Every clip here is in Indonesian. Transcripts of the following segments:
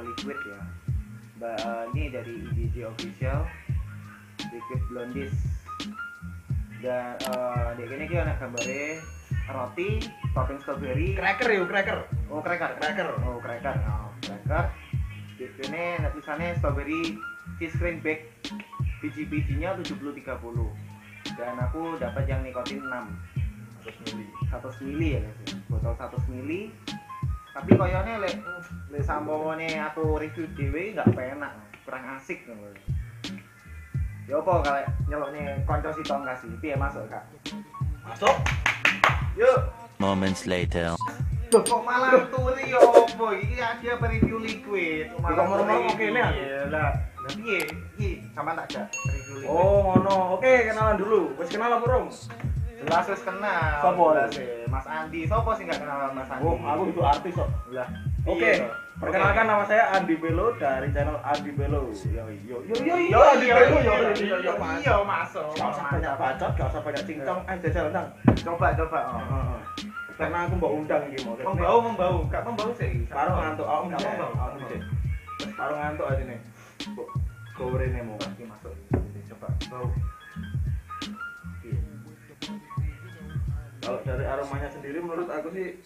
liquid ya. Ini dari IDG official liquid blondies. Dan di sini kita ada gambarnya roti topping strawberry. Cracker yuk, cracker. Oh cracker. Oh cracker. Di sini tulisannya strawberry cheese cream bake. Biji-bijinya 70-30. Dan aku dapat yang nikotin 6. 100 mili ya guys. Botol 100 mili. Tapi koyonya lek sampone aku review dhewe enggak penak, kurang asik ngono. Ya apa kalau nyelokne kanca sitong kasih, piye masuk Kak? Masuk. Yuk. Moments later. Loh kok malah turi ya apa? Iki ada review liquid. Kok ngomong kene aku? Lah, piye? Iki sampean tak jak review liquid. Oh, ngono. Oke, kenalan dulu. Wis kenal apa, Rom? Jelas wis kenal. Sopo? Jelas, Mas Andi. Sopo sih enggak kenal Mas Andi? Oh, aku itu artis kok. Lah. Oke, Iya, perkenalkan oke. nama saya Andi Belo dari channel Andi Belo. Yo Andi Iya, Belo iya, yo. iya, iya, masuk. Gak usah banyak bacot, gak usah banyak cincong. Jajal nang. Coba. Heeh. Karena aku mbok undang iki mau. Membau. Gak membau sih. Baru ngantuk, aku Gak membau. Baru ngantuk aja nih. Gorene mau. Oke, masuk. Coba. Bau. Kalau dari aromanya sendiri menurut aku sih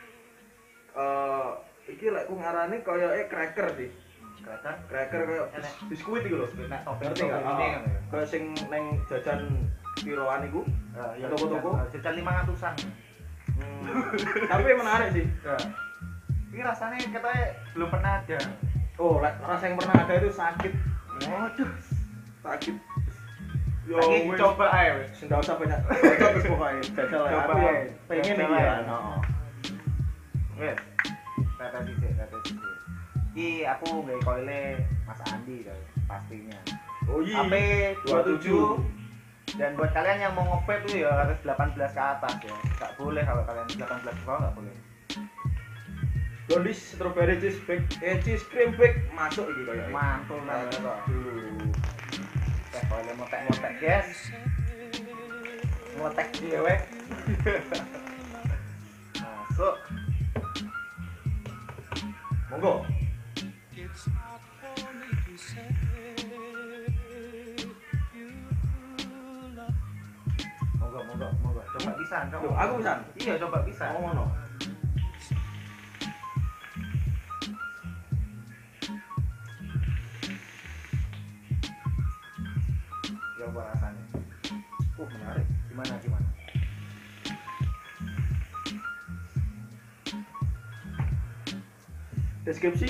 iki lek ku ngarani koyoke cracker sih. Cracker koyo Enak. biskuit iku lho. Nek topping Ngerti enggak? ini kan. Kayak sing neng jajan kiroan iku. Ya, Toko-toko. jajan 500-an. Tapi menarik sih. Ya. Ini rasanya katanya belum pernah ada. Oh, rasa yang pernah ada itu sakit. Waduh. Sakit. Lagi coba aja wes. Enggak usah banyak. Coba wis pokoke. Jajal ya. Coba Aku ae. pengen Jajal iki ae. ya. Heeh. Wes. Kata sih. Iki aku gawe koile Mas Andi kan pastinya. Oh iya. HP 27 dan buat kalian yang mau nge-vape tuh ya harus 18 ke atas ya. Enggak boleh kalau kalian 18 ke bawah enggak boleh. Blondies strawberry cheese cream bake masuk iki koyo. Mantul lah kok. Aduh. Koile motek guys. Motek dhewe. Masuk. Monggo. Monggo. Coba pisan, coba. Loh, aku pisan? Iya, coba pisan. Oh ngono. Ya apa rasanya? Menarik. Gimana? Deskripsi?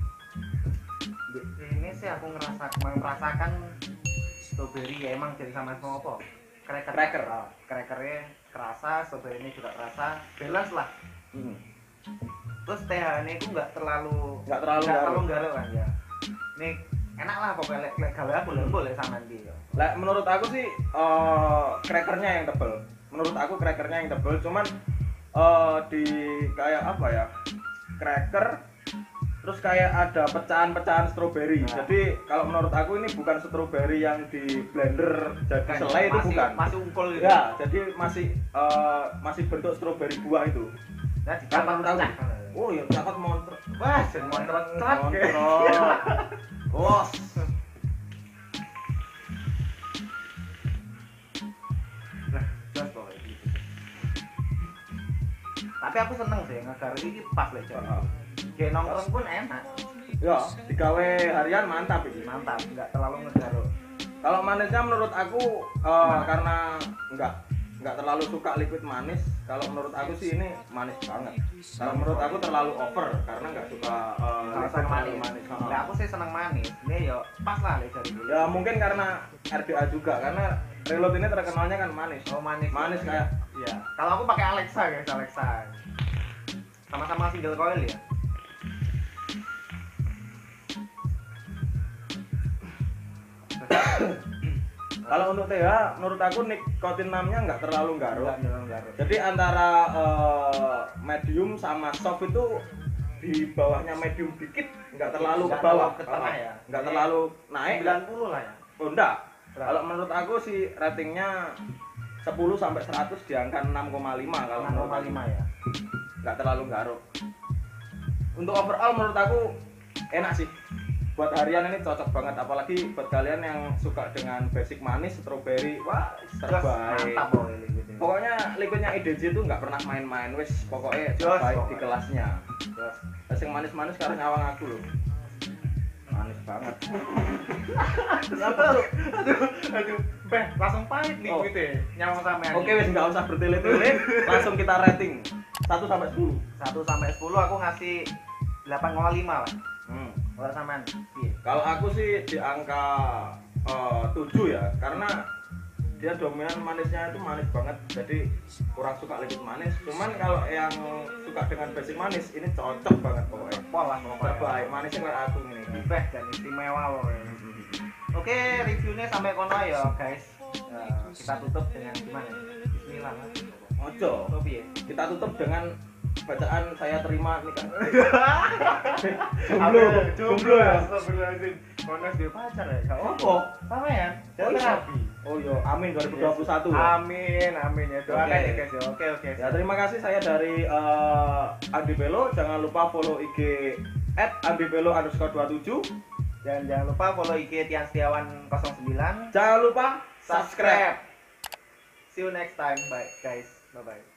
Ini sih aku merasakan strawberry ya emang jadi sama apa? Cracker. Crackernya kerasa, strawberry ini juga kerasa, balance lah. Terus THC itu nggak terlalu garuk kan ya. Ini enak lah pokoknya lek gawe aku boleh sama dia. Lah menurut aku sih crackernya yang tebel. Menurut aku crackernya yang tebel, cuman di kayak apa ya? Cracker terus kayak ada pecahan-pecahan stroberi. Nah. Jadi kalau menurut aku ini bukan stroberi yang di blender jadi selai itu bukan. Masih ungkul gitu. Ya, jadi masih bentuk stroberi buah itu. Nah, dicatat Tahu. pecah. Oh ya, catat monster. Wah, jadi montret. Bos. Jelas pokoknya gitu. Tapi aku seneng sih ngegar ini pas lek Jawa. Kayak nongkrong pun enak. Ya, digawe harian mantap ini. Mantap, enggak terlalu ngegaruk. Kalau manisnya menurut aku karena nggak terlalu suka liquid manis. Kalau menurut aku sih ini manis banget. Kalau menurut aku terlalu over karena nggak suka liquid manis. Nah, aku sih seneng manis. Ini ya pas lah lek jari dulu. Ya mungkin karena RDA juga karena Reload ini terkenalnya kan manis. Oh, manis. Manis kayak iya. Kalau aku pakai Alexa guys, Alexa. Sama-sama single coil ya. kalau untuk TH menurut aku nikotin 6-nya nggak terlalu garuk. Enggak. Jadi antara medium sama soft itu di bawahnya medium dikit, nggak terlalu ke bawah, ke tengah ya. nggak terlalu naik. 90 lah ya. Oh, enggak. Berapa? Kalau menurut aku sih ratingnya 10 sampai 100 di angka 6,5 kalau menurut aku. 6,5 ya. Nggak terlalu garuk. Untuk overall menurut aku enak sih. Buat harian ini cocok banget, apalagi buat kalian yang suka dengan basic manis, strawberry, wah terbaik. Mantap boy liquid ini. Pokoknya liquidnya IDJ itu nggak pernah main-main, wes pokoknya Jos, terbaik di pokoknya. kelasnya. Jos. Terus yang manis-manis sekarang nyawang aku loh, manis banget. Aduh, beh, langsung pahit Oh. liquidnya. Nyawang sampean. Oke wes nggak usah bertele-tele, langsung kita rating 1 sampai 10. 1 sampai 10 aku ngasih 8,5 lah. Kalau sampean, iya. Kalau aku sih di angka 7 ya, karena dia dominan manisnya itu manis banget, jadi kurang suka liquid manis. Cuman kalau yang suka dengan basic manis ini cocok banget pokoknya. Pol lah pokoknya. Terbaik, manisnya kayak aku ini. Beh, dan istimewa pokoknya. Oke, reviewnya sampai kono ya guys. Kita tutup dengan gimana? Bismillah lah. Ojo, Oh, piye? kita tutup dengan bacaan saya terima nikah. Jomblo ya. Astagfirullahaladzim. Kono dia pacar ya. Gak Apa? Apa ya? Oh, iya. Terapi. Oh iya, amin 2021 ya. Amin, amin ya. Doakan Oke. ya guys ya. Oke, oke. Ya terima kasih, saya dari Andi Belo. Jangan lupa follow IG @andibelo_27. Dan jangan lupa follow IG Tian Setiawan 09. Jangan lupa subscribe. See you next time. Bye guys. Bye bye.